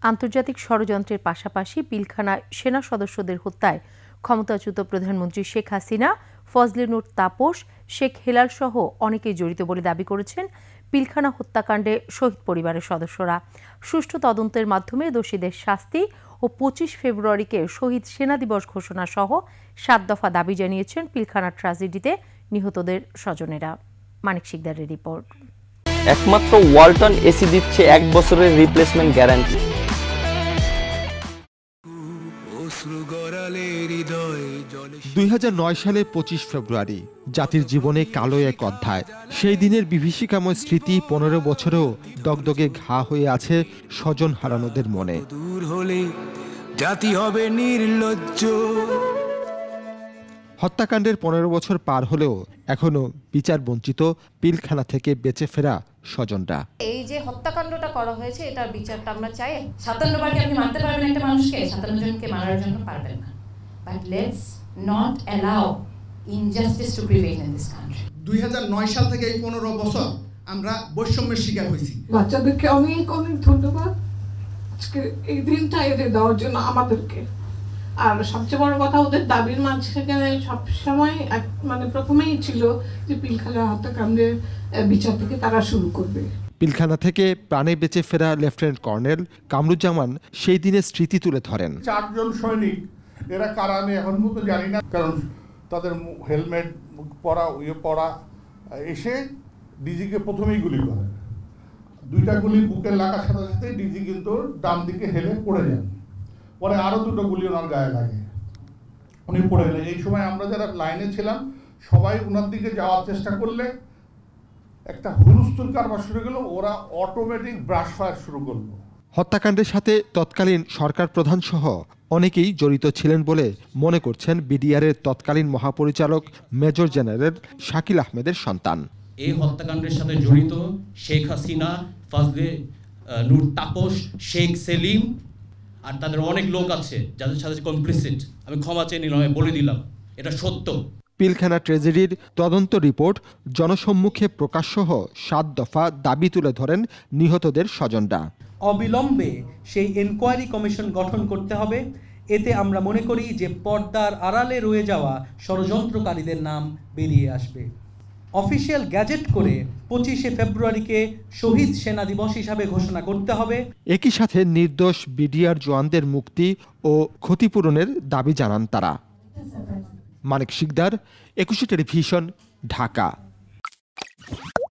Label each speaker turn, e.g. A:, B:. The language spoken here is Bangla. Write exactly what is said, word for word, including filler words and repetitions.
A: আন্তর্জাতিক ষড়যন্ত্রের পাশাপাশি পিলখানা সেনা সদস্যদের হত্যায় ক্ষমতাচ্যুত প্রধানমন্ত্রী শেখ হাসিনা, ফজলে নূর তাপস, শেখ হেলাল সহ অনেকেই জড়িত বলে দাবি করেছেন পিলখানা হত্যাকাণ্ডে শহীদ পরিবারের সদস্যরা। সুষ্ঠু তদন্তের মাধ্যমে দোষীদের শাস্তি ও পঁচিশ ফেব্রুয়ারিকে শহীদ সেনা দিবস ঘোষণা সহ সাত দফা দাবি জানিয়েছেন পিলখানা ট্র্যাজেডিতে নিহতদের স্বজনেরা। মানিক শিকদারের রিপোর্ট।
B: একমাত্র ওয়ালটন এসি দিচ্ছে এক বছরের রিপ্লেসমেন্ট গ্যারান্টি।
C: দুই হাজার নয় সালে পঁচিশ ফেব্রুয়ারি জাতির জীবনে কালো এক অধ্যায়। সেই দিনের বিভীষিকাময় স্মৃতি পনেরো বছরেও দগদগে ঘা হয়ে আছে স্বজন হারানোদের মনে। দূর হলে জাতি হবে নির্লজ্জ। হত্যাকাণ্ডের পনেরো বছর পার হলেও এখনো বিচার বঞ্চিত পিলখানা থেকে বেঁচে ফেরা স্বজনরা।
D: এই যে হত্যাকাণ্ডটা করা হয়েছে এটার বিচারটা আমরা চাই। সাতান্ন বারকে আপনি মারতে পারবেন একটা মানুষকে, সাতান্ন জনকে মারার জন্য পারবেন না। But let's not allow injustice to prevail in this country.
E: দুই হাজার নয় সাল থেকে এই পনেরো বছর আমরা বৈষম্যের শিকার হয়েছি।
F: বাচ্চাদেরকে অনেক অনেক ধন্যবাদ আজকে এই দিনটা এদের দেওয়ার জন্য আমাদেরকে। আর সবচেয়ে বড় কথা, ওদের দাবির মাঝখানে সবসময় মানে প্রথমেই ছিল যে পিলখানা হত্যাকাণ্ডের বিচার থেকে তারা শুরু করবে।
C: পিলখানা থেকে প্রাণে বেঁচে ফেরা লেফটেন্যান্ট কর্নেল কামরুজ্জামান সেই দিনের স্মৃতি তুলে ধরেন।
G: চারজন সৈনিক, এরা কারা আমি এখন মতো জানি না, কারণ তাদের হেলমেট পরা ইয়ে পরা এসে ডিজিকে প্রথমেই গুলি করে। দুইটা গুলি বুকে লাগার সাথে সাথে ডিজি কিন্তু ডান দিকে হেলে পড়ে যান। পরে আরো দুটো গুলি ওনার গায়ে লাগে, উনি পড়ে গেলেন। এই সময় আমরা যারা লাইনে ছিলাম সবাই ওনার দিকে যাওয়ার চেষ্টা করলে একটা হুলস্থুল কারবার শুরু গেল, ওরা অটোমেটিক ব্রাশ ফায়ার শুরু করলো।
C: হত্যাকাণ্ডের সাথে তৎকালীন সরকার প্রধান সহ অনেকেই জড়িত ছিলেন বলে মনে করছেন বিডিআরের তৎকালীন মহাপরিচালক মেজর জেনারেল শাকিল আহমেদের সন্তান।
H: এই হত্যাকাণ্ডের সাথে জড়িত শেখ হাসিনা, ফজলে নূর তাপস, শেখ সেলিম আর তাদের অনেক লোক আছে যাদের সাথে কমপ্লিসিট। আমি ক্ষমা চেয়ে নিলাম, বলে দিলাম এটা সত্য।
C: পিলখানা ট্র্যাজেডির তদন্ত রিপোর্ট জনসম্মুখে প্রকাশসহ সাত দফা দাবি তুলে ধরেন নিহতদের স্বজনরা।
I: অবিলম্বে সেই এনকোয়ারি কমিশন গঠন করতে হবে। এতে আমরা মনে করি যে পর্দার আড়ালে রয়ে যাওয়া ষড়যন্ত্রকারীদের নাম বেরিয়ে আসবে। অফিসিয়াল গ্যাজেট করে পঁচিশে ফেব্রুয়ারিকে শহীদ সেনা দিবস হিসাবে ঘোষণা করতে হবে।
C: একই সাথে নির্দোষ বিডিআর জওয়ানদের মুক্তি ও ক্ষতিপূরণের দাবি জানান তারা। মানিক শিকদার, একুশে টেলিভিশন, ঢাকা।